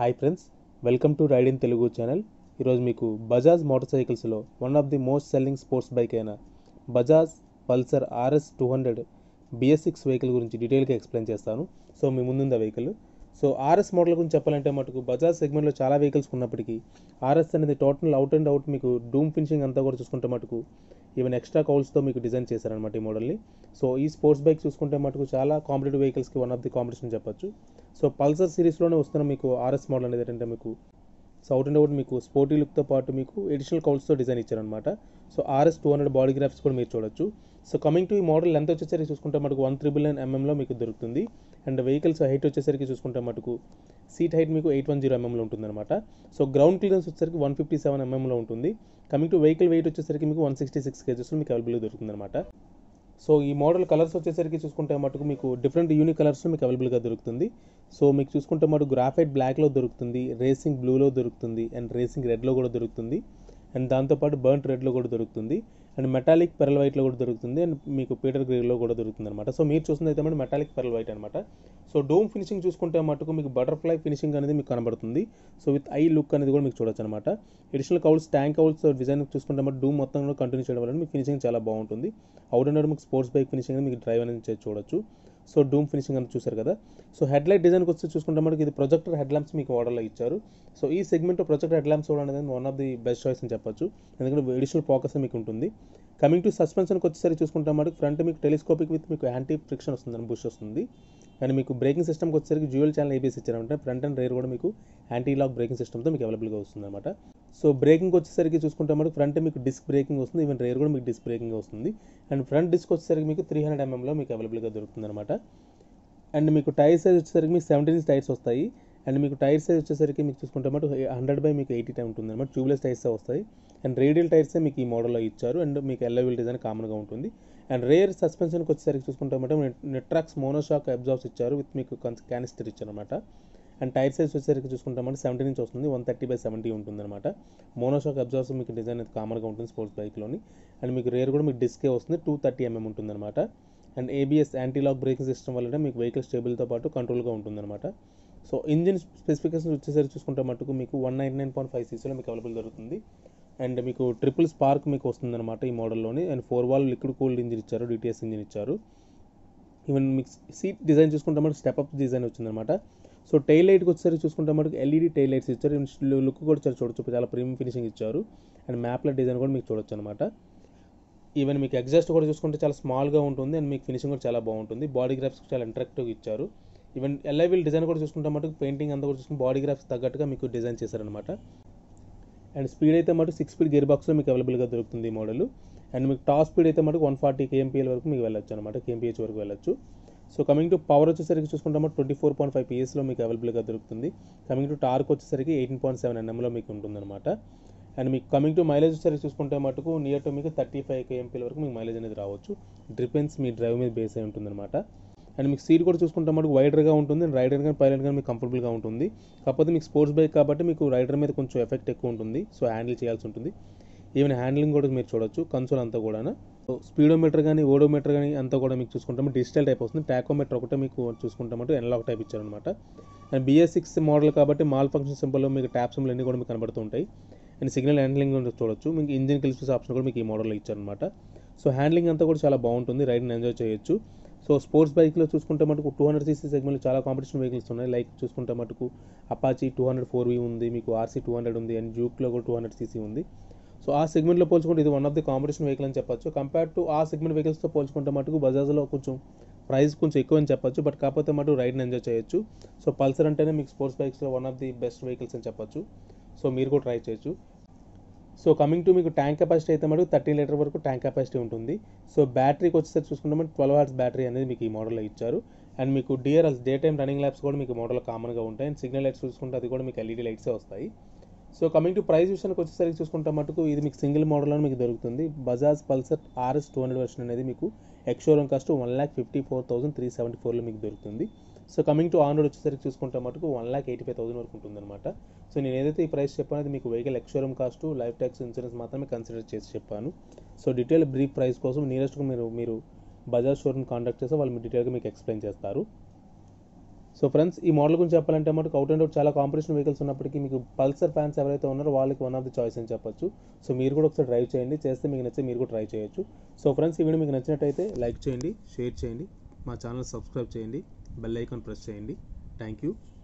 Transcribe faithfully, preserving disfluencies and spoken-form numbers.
Hi friends, welcome to ride in Telugu channel. ఈరోజు మీకు Bajaj motor సైకిల్స్లో one of the most selling sports bike అయిన Bajaj Pulsar RS two hundred BS six vehicle గురించి డీటెయిల్గా explain చేస్తాను. So మీ ముందుంది ఆ వెహికల్. సో ఆర్ఎస్ మోడల్ గురించి చెప్పాలంటే మటుకు బజాజ్ సెగ్మెంట్లో చాలా వెహికల్స్ ఉన్నప్పటికీ ఆర్ఎస్ అనేది టోటల్ అవుట్ అండ్ అవుట్ మీకు డూమ్ ఫినిషింగ్ అంతా కూడా చూసుకుంటే మటుకు ఈవెన్ ఎక్స్ట్రా కౌల్స్తో మీకు డిజైన్ చేశారనమాట ఈ మోడల్ని. సో ఈ స్పోర్ట్స్ బైక్ చూసుకుంటే మటుకు చాలా కాంపిటేటివ్ వెహికల్స్కి వన్ ఆఫ్ ది కాంపిటీషన్ చెప్పొచ్చు. సో పల్సర్ సిరీస్లోనే వస్తున్న మీకు ఆర్ఎస్ మోడల్ అనేది ఏంటంటే మీకు సో అవుట్ అండ్ అవుట్ మీకు స్పోర్టీ లుక్తో పాటు మీకు ఎడిషనల్ కౌల్స్తో డిజైన్ ఇచ్చారనమాట. So RS two hundred body graphics కూడా మీరు చూడొచ్చు. సో కమింగ్ టు ఈ మోడల్ లెంత్ వచ్చేసరికి చూసుకుంటే మటుకు వన్ త్రిబుల్ నైన్ ఎంఎంలో మీకు దొరుకుతుంది. అండ్ వెహికల్స్ హైట్ వచ్చేసరికి చూసుకుంటే మటుకు సీట్ హైట్ మీకు ఎయిట్ వన్ జీరో ఎంఎంలో ఉంటుందన్నమాట. సో గ్రౌండ్ క్లియరెన్స్ వచ్చేసరికి వన్ ఫిఫ్టీ సెవెన్ ఎంఎంలో ఉంటుంది. కమింగ్ టు వెహికల్ వెయిట్ వచ్చేసరికి మీకు వన్ సిక్స్టీ సిక్స్ కేజెస్లో మీకు అవైలబుల్గా దొరుకుతుంది అనమాట. సో ఈ మోడల్ కలర్స్ వచ్చేసరికి చూసుకుంటే మటుకు మీకు డిఫరెంట్ యూనిక్ కలర్స్లో మీకు అవైలబుల్గా దొరుకుతుంది. సో మీకు చూసుకుంటే మటుకు గ్రాఫైట్ బ్లాక్లో దొరుకుతుంది, రేసింగ్ బ్లూలో దొరుకుతుంది, అండ్ రేసింగ్ రెడ్లో కూడా దొరుకుతుంది, అండ్ దాంతోపాటు బర్nt రెడ్లో కూడా దొరుకుతుంది, అండ్ మెటాలిక్ పెరల్ వైట్లో కూడా దొరుకుతుంది, అండ్ మీకు పీటర్ గ్రేలో కూడా దొరుకుతుంది అనమాట. సో మీరు చూస్తుంది అయితే మరి మెటాలిక్ పెరల్ వైట్ అనమాట. సో డోమ్ ఫినిషింగ్ చూసుకుంటే మటుకు మీకు బటర్ఫ్లై ఫినిషింగ్ అనేది మీకు కనబడుతుంది. సో విత్ ఐ లుక్ అనేది కూడా మీకు చూడొచ్చు అనమాట. Additional cowls tank cowls design చూసుకుంటే మటు డూమ్ మొత్తం కూడా కంటిన్యూ చేయడం వల్ల మీకు ఫినిషింగ్ చాలా బాగుంటుంది. అవుట్ అండ్ అవుట్ మీకు స్పోర్ట్స్ బైక్ ఫినిషింగ్ అనేది మీకు డ్రైవ్ అనేది చూడొచ్చు. సో డూమ్ ఫినిషింగ్ అని చూసారు కదా. సో హెడ్ లైట్ డిజైన్కి వచ్చి చూసుకుంటే మనకి ఇది ప్రొజెక్టర్ హెడ్ ల్యాంప్స్ మీకు మోడల్లో ఇచ్చారు. సో ఈ సెగ్మెంట్లో ప్రొజెక్టర్ హెడ్ ల్యాంప్స్ చూడడం అనేది one of the best choice అని చెప్పొచ్చు, ఎందుకంటే ఎడిషనల్ ఫోకస్ మీకు ఉంటుంది. కమింగ్ టు సస్పెన్షన్కి వచ్చేసరికి చూసుకుంటే మనకి ఫ్రంట్ మీకు టెలిస్కోపిక్ విత్ మీకు యాంటీ ఫ్రిక్షన్ వస్తుంది, బుష్ వస్తుంది. అండ్ మీకు బ్రేకింగ్ సిస్టమ్కి వచ్చేసరికి డ్యూయల్ ఛానల్ ఏబిఎస్ ఇచ్చారంటే ఫ్రంట్ అండ్ రేర్ కూడా మీకు యాంటీ లాక్ బ్రేకింగ్ సిస్టమ్తో మీకు అవైలబుల్గా వస్తుంది అనమాట. సో బ్రేకింగ్ వచ్చేసరికి చూసుకుంటే మనకి ఫ్రంట్ మీకు డిస్క్ బ్రేకింగ్ వస్తుంది, ఈవెన్ రేర్ కూడా మీకు డిస్క్ బ్రేకింగ్ వస్తుంది. అండ్ ఫ్రంట్ డిస్క్ వచ్చేసరికి మీకు త్రీ హండ్రెడ్ ఎంఎంలో మీకు అవైలబుల్గా దొరుకుతుంది అనమాట. అండ్ మీకు టైర్ సైజ్ వచ్చేసరికి మీకు సెవెంటీన్ ఇంచ్ టైర్స్ వస్తాయి. అండ్ మీకు టైర్ సైజ్ వచ్చేసరికి మీకు చూసుకుంటే మటు హండ్రెడ్ బై మీకు ఎయిటీ టైం ఉంటుంది అనమాట. ట్యూబ్లెస్ టైర్స్ వస్తాయి. అండ్ రేడియల్ టైర్సే మీకు ఈ మోడల్లో ఇచ్చారు. అండ్ మీకు ఎల్ఐవిల్ డిజైన్ కామన్గా ఉంటుంది. అండ్ రేర్ సస్పెన్షన్కి వచ్చేసరికి చూసుకుంటే మటు నెట్రాక్స్ మోనోషాక్ అబ్జార్బ్స్ ఇచ్చారు విత్ మీకు క్యానిస్టర్ ఇచ్చారనమాట. అండ్ టైర్ సైజ్ వచ్చేసరికి చూసుకుంటే మటు సెవెంటీన్ ఇంచ్ వస్తుంది, వన్ థర్టీ బై సెవెంటీ ఉంటుంది అనమాట. మోనోషాక్ అబ్జార్బ్స్ మీకు డిజైన్ అయితే కామన్గా ఉంటుంది స్పోర్ట్స్ బైక్లోని. అండ్ మీకు రేర్ కూడా మీకు డిస్కే వస్తుంది, టూ థర్టీ ఎంఎం ఉంటుంది అనమాట. And ABS anti lock braking system వల్ల మీకు వెహికల్ స్టేబుల్తో పాటు కంట్రోల్గా ఉంటుందన్నమాట. సో ఇంజిన్ స్పెసిఫికేషన్స్ వచ్చేసరికి చూసుకుంటే మటుకు మీకు one ninety nine point five సీసీలో మీకు అవైలబుల్ దొరుకుతుంది. అండ్ మీకు ట్రిపుల్ స్పార్క్ మీకు వస్తుందన్నమాట ఈ మోడల్లోని. And four valve liquid cooled engine ఇచ్చారు, డిటిఎస్ ఇంజిన్ ఇచ్చారు. ఈవెన్ మీకు సీట్ డిజైన్ చూసుకుంటే మనకు స్టెప్ అప్ డిజైన్ వచ్చిందనమాట. సో టైల్ లైట్కి వచ్చేసరికి చూసుకుంటే మనకు ఎల్ఈడి టైల్ లైట్స్ ఇచ్చారు. లుక్ కూడా చాలా చూడొచ్చు, చాలా ప్రీమియం ఫినిషింగ్ ఇచ్చారు. అండ్ మ్యాప్ల డిజైన్ కూడా మీకు చూడొచ్చు అనమాట. ఈవెన్ మీకు ఎగ్జాస్ట్ కూడా చూసుకుంటే చాలా స్మాల్గా ఉంటుంది. అండ్ మీకు ఫినిషింగ్ కూడా చాలా బాగుంటుంది. బాడీ గ్రాఫిక్స్ చాలా అట్రాక్టివ్గా ఇచ్చారు. ఈవెన్ ఎల్ఐవిల్ డిజైన్ కూడా చూసుకుంటే మటుకు పెయింటింగ్ అంతా కూడా చూసుకుంటే బాడీ గ్రాఫిక్స్ తగ్గట్టుగా మీకు డిజైన్ చేశారనమాట. అండ్ స్పీడ్ అయితే మటు సిక్స్ స్పీడ్ గేర్ బాక్స్లో మీకు అవైలబుల్గా దొరుకుతుంది ఈ మోడల్. అండ్ మీకు టాప్ స్పీడ్ అయితే మటుకు వన్ ఫార్టీ కేఎంపీఎల్ వరకు మీకు వెళ్ళొచ్చు అనమాట, కేఎంపీహెచ్ వరకు వెళ్ళొచ్చు. సో కమింగ్ టు పవర్ వచ్చేసరికి చూసుకుంటే మటు ట్వంటీ ఫోర్ పాయింట్ ఫైవ్ పిఎస్లో మీకు అవైలబుల్గా దొరుకుతుంది. కమింగ్ టు టార్క్ వచ్చేసరికి ఎయిటీన్ పాయింట్ సెవెన్ ఎన్ఎంలో మీకు ఉంటుందన్నమాట. అండ్ మీకు కమింగ్ టు మైలేజ్ వచ్చేసరికి చూసుకుంటే మటుకు నియర్ టు మీకు థర్టీ ఫైవ్ కేఎంపీల వరకు మీకు మైలేజ్ అనేది రావచ్చు. డిపెండ్స్ మీ డ్రైవ్ మీద బేస్ అయి ఉంటుందన్నమాట. అండ్ మీకు సీట్ కూడా చూసుకుంటే మటుకు వైడర్గా ఉంటుంది. అండ్ రైడర్ కానీ పైలట్ కానీ మీకు కంఫర్టబుల్గా ఉంటుంది. కాకపోతే మీకు స్పోర్ట్స్ బైక్ కాబట్టి మీకు రైడర్ మీద కొంచెం ఎఫెక్ట్ ఎక్కువ ఉంటుంది. సో హ్యాండిల్ చేయాల్సి ఉంటుంది. ఈవెన్ హ్యాండ్లింగ్ కూడా మీరు చూడొచ్చు, కన్సోల్ అంతా కూడా. సో స్పీడోమీటర్ కానీ ఓడోమీటర్ కానీ అంతా కూడా మీకు చూసుకుంటాము డిజిటల్ టైప్ వస్తుంది. టాకోమీటర్ ఒకటే మీకు చూసుకుంటామంటే ఎనలాగ్ టైప్ ఇచ్చారనమాట. అండ్ బిఎస్ సిక్స్ మోడల్ కాబట్టి మాల్ ఫంక్షన్ సింబల్లో మీకు ట్యాప్ సింబల్ అన్నీ కూడా మీకు కనబడుతూ ఉంటాయి. అండ్ సిగ్నల్ హ్యాండ్లింగ్ కూడా చూడొచ్చు. మీకు ఇంజిన్ కిల్స్ ఆప్షన్ కూడా మీకు ఈ మోడల్లో ఇచ్చారనమాట. సో హ్యాండ్లింగ్ అంతా కూడా చాలా బాగుంటుంది, రైడ్ని ఎంజాయ్ చేయొచ్చు. సో స్పోర్ట్స్ బైక్లో చూసుకుంటే మటుకు టూ హండ్రెడ్ సీసీ సెగ్మెంట్లో చాలా కాంపిటీషన్ వెహికల్స్ ఉన్నాయి. లైక్ చూసుకుంటే మటుకు Apache two hundred four V ఉంది, మీకు ఆర్సీ టూ హండ్రెడ్ ఉంది, అండ్ జూక్లో కూడా టూ హండ్రెడ్ సీసీ ఉంది. సో ఆ సెగ్మెంట్లో పోల్చుకుంటే ఇది one of the competition vehicle అని చెప్పొచ్చు. కంపేర్ టు ఆ సెగ్మెంట్ వెహికల్స్తో పోల్చుకుంటే మటుకు బజాజ్లో కొంచెం ప్రైస్ కొంచెం ఎక్కువ అని చెప్పొచ్చు. బట్ కాకపోతే మటుకు రైడ్ని ఎంజాయ్ చేయొచ్చు. సో పల్సర్ అంటేనే మీకు స్పోర్ట్స్ బైక్స్లో one of the best vehicles అని చెప్పొచ్చు. సో మీరు కూడా ట్రై చేయొచ్చు. సో కమింగ్ టు మీకు ట్యాంక్ కెపాసిటీ అయితే మటుకు థర్టీన్ లీటర్ వరకు ట్యాంక్ కెపాసిటీ ఉంటుంది. సో బ్యాటరీకి వచ్చేసరికి చూసుకుంటే మనకి ట్వెల్వ్ అవర్స్ బ్యాటరీ అనేది మీకు ఈ మోడల్లో ఇచ్చారు. అండ్ మీకు DRLs day time running lamps కూడా మీకు మోడల్లో కామన్గా ఉంటాయి. అండ్ సిగ్నల్ లైట్స్ చూసుకుంటే అది కూడా మీకు ఎల్ఈడి లైట్సే వస్తాయి. సో కమింగ్ టు ప్రైస్ విషయానికి వచ్చేసరికి చూసుకుంటే మటుకు ఇది మీకు సింగిల్ మోడల్లో మీకు దొరుకుతుంది. Bajaj Pulsar RS two hundred version అనేది మీకు ex showroom cost one lakh fifty four thousand three seventy ఫోర్లో మీకు దొరుకుతుంది. So coming to on road వచ్చేసరికి చూసుకుంటే మటుకు one lakh eighty five thousand వరకు ఉంటుందన్నమాట. సో నేను ఏదైతే ఈ ప్రైస్ చెప్పానో అది మీకు vehicle ex showroom cost, life tax, insurance మాత్రమే కన్సిడర్ చేసి చెప్పాను. సో డీటెయిల్ బ్రీఫ్ ప్రైస్ కోసం నియరెస్ట్గా మీరు మీరు బజాజ్ షోరూమ్ కాంటాక్ట్ చేస్తే వాళ్ళు మీ డీటెయిల్గా మీకు ఎక్స్ప్లెయిన్ చేస్తారు. సో ఫ్రెండ్స్, ఈ మోడల్ గురించి చెప్పాలంటే మనకు అవుట్ అండ్ అవుట్ చాలా కాంపిటీషన్ వెహికల్స్ ఉన్నప్పటికీ మీకు పల్సర్ ఫ్యాన్స్ ఎవరైతే ఉన్నారో వాళ్ళకి వన్ ఆఫ్ ది చాయిస్ అని చెప్పొచ్చు. సో మీరు కూడా ఒకసారి డ్రైవ్ చేయండి, చేస్తే మీకు నచ్చితే మీరు కూడా ట్రై చేయొచ్చు. సో ఫ్రెండ్స్, ఈ వీడియో మీకు నచ్చినట్టయితే లైక్ చేయండి, షేర్ చేయండి, మా ఛానల్ సబ్స్క్రైబ్ చేయండి, బెల్ ఐకాన్ ప్రెస్ చేయండి. Thank you.